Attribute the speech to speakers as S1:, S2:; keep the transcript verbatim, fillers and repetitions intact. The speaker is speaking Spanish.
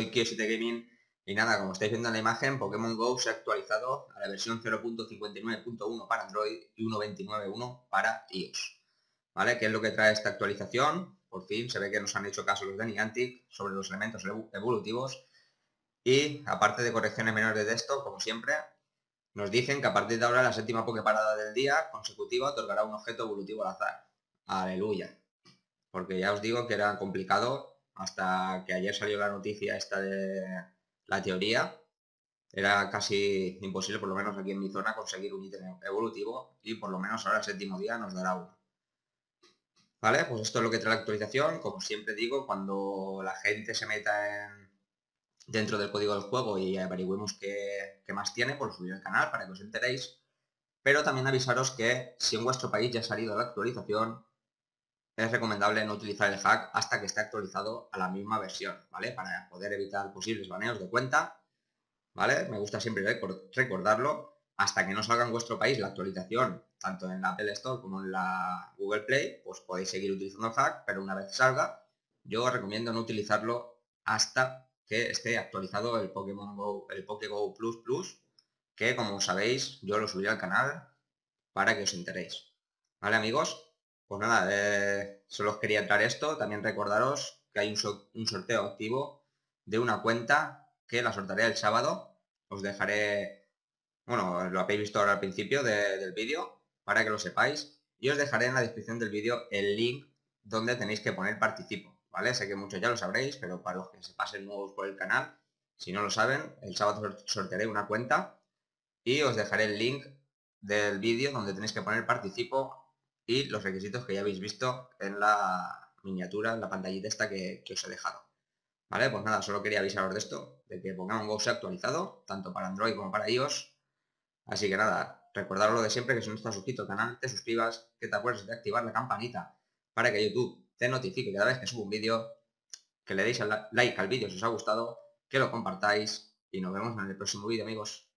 S1: soy Kiosite Gaming y nada, como estáis viendo en la imagen, Pokémon GO se ha actualizado a la versión cero punto cincuenta y nueve punto uno para Android y uno punto veintinueve punto uno para iOS. ¿Vale? ¿Qué es lo que trae esta actualización? Por fin se ve que nos han hecho caso los de Niantic sobre los elementos evolutivos y, aparte de correcciones menores de texto, como siempre, nos dicen que a partir de ahora la séptima Poképarada del día consecutiva otorgará un objeto evolutivo al azar. Aleluya. Porque ya os digo que era complicado hasta que ayer salió la noticia esta de la teoría. Era casi imposible, por lo menos aquí en mi zona, conseguir un ítem evolutivo y por lo menos ahora el séptimo día nos dará uno. Vale, pues esto es lo que trae la actualización. Como siempre digo, cuando la gente se meta en, dentro del código del juego y averigüemos qué, qué más tiene, pues subir al canal para que os enteréis. Pero también avisaros que si en vuestro país ya ha salido la actualización, es recomendable no utilizar el hack hasta que esté actualizado a la misma versión, ¿vale? Para poder evitar posibles baneos de cuenta, ¿vale? Me gusta siempre recordarlo. Hasta que no salga en vuestro país la actualización, tanto en la Apple Store como en la Google Play, pues podéis seguir utilizando el hack, pero una vez salga, yo os recomiendo no utilizarlo hasta que esté actualizado el Pokémon Go, el PokéGo Plus Plus, que como sabéis, yo lo subiré al canal para que os enteréis. ¿Vale, amigos? Pues nada, eh, solo os quería traer esto. También recordaros que hay un, so un sorteo activo de una cuenta que la sortearé el sábado. Os dejaré, bueno, lo habéis visto ahora al principio de, del vídeo, para que lo sepáis. Y os dejaré en la descripción del vídeo el link donde tenéis que poner participo, ¿vale? Sé que muchos ya lo sabréis, pero para los que se pasen nuevos por el canal, si no lo saben, el sábado sortearé una cuenta y os dejaré el link del vídeo donde tenéis que poner participo y los requisitos que ya habéis visto en la miniatura, en la pantallita esta que, que os he dejado. Vale, pues nada, solo quería avisaros de esto, de que Pokémon GO se ha actualizado, tanto para Android como para iOS. Así que nada, recordaros lo de siempre, que si no estás suscrito al canal, te suscribas, que te acuerdes de activar la campanita para que YouTube te notifique cada vez que subo un vídeo, que le deis like al vídeo si os ha gustado, que lo compartáis y nos vemos en el próximo vídeo, amigos.